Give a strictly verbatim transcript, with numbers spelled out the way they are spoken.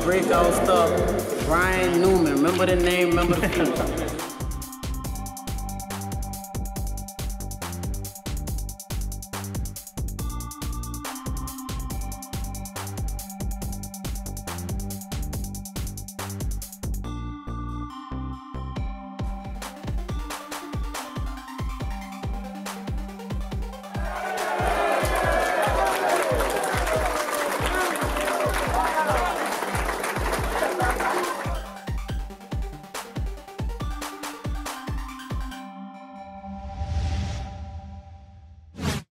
breakout stuff. Brian Newman, remember the name, remember the feature.